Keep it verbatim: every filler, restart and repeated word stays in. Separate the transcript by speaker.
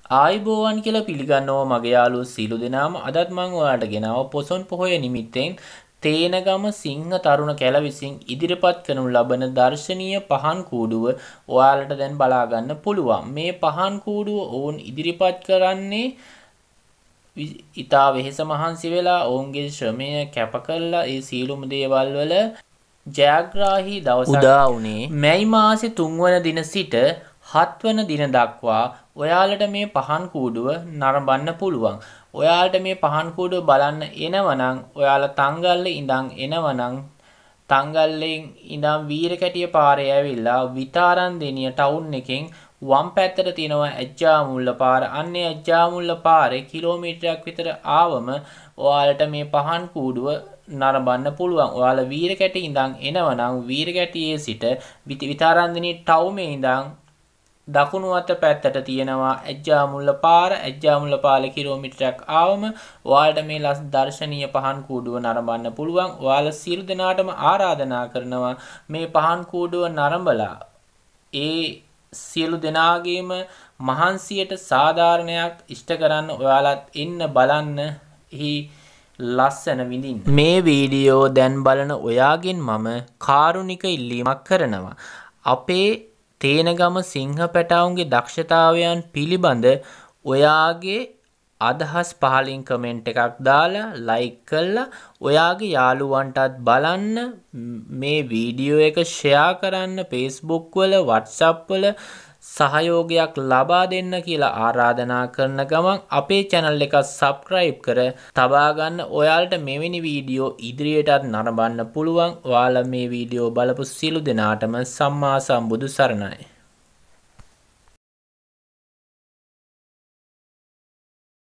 Speaker 1: ආයිබෝවන් කියලා පිළිගන්නවා මගේ යාළුවෝ සියලු දෙනාම. අදත් මම ඔයාලට ගෙනාව පොසොන් පොහොය නිමිත්තෙන් තේනගම සිංහ තරුණ කැල විසින් ඉදිරිපත් කරනු ලබන දර්ශනීය පහන් කූඩුව ඔයාලට දැන් බලා ගන්න පුළුවන්. මේ පහන් කූඩුව ඔවුන් ඉදිරිපත් කරන්නේ ඉතා වෙහෙස මහන්සි වෙලා ඔවුන්ගේ ශ්‍රමය කැප කරලා ඒ සියලුම දේවල් වල ජයග්‍රාහී දවසක් උදා වුණේ මැයි මාසේ තුන් වන දින සිට හත් වන දින දක්වා ඔයාලට මේ පහන් කූඩුව නරඹන්න පුළුවන්. ඔයාලට මේ පහන් කූඩුව බලන්න එනවනම් ඔයාලා තංගල්ලේ ඉඳන් එනවනම් තංගල්ලෙන් ඉඳන් වීරකැටිය පාරේ ඇවිල්ලා විතාරන්දෙනිය ටවුන් එකෙන් වම් පැත්තට තියෙනවා ඇජ්ජාමුල්ල පාර. අන්නේ ඇජ්ජාමුල්ල පාරේ කිලෝමීටරයක් විතර ආවම ඔයාලට මේ පහන් කූඩුව නරඹන්න පුළුවන්. ඔයාලා වීරකැටි ඉඳන් එනවනම් වීරකැටියේ සිට විතාරන්දෙනිය ටවුමේ ඉඳන් දකුණු අත පැත්තට තියෙනවා ඇජ්ජාමුල්ල පාර. ඇජ්ජාමුල්ල පාරේ කිලෝමීටරයක් ආවම ඔයාලට මේ ලස් දර්ශනීය පහන් කූඩුව නරඹන්න පුළුවන්. ඔයාලා සියලු දෙනාටම ආරාධනා කරනවා මේ පහන් කූඩුව නරඹලා ඒ සියලු දෙනාගේම මහන්සියට සාධාරණයක් ඉෂ්ට කරන්න ඔයාලත් එන්න බලන්න එහි ලස්සන විඳින්න. මේ වීඩියෝ දැන් බලන ඔයාගෙන් මම කාරුණික ඉල්ලීමක් කරනවා. අපේ තේනගම සිංහ පැටවුන්ගේ දක්ෂතාවයන් පිළිබඳ ඔයාගේ අදහස් පහලින් කමෙන්ට් එකක් දාලා ලයික් කරලා ඔයාගේ යාළුවන්ටත් බලන්න මේ වීඩියෝ එක ෂෙයා කරන්න Facebook වල WhatsApp වල සහයෝගයක් ලබා දෙන්න කියලා ආරාධනා කරන ගමන් අපේ channel එක subscribe කර තබා ගන්න. ඔයාලට මෙවැනි වීඩියෝ ඉදිරියටත් නරඹන්න පුළුවන්. ඔයාලා මේ වීඩියෝ බලපු සියලු දෙනාටම සම්මා සම්බුදු සරණයි.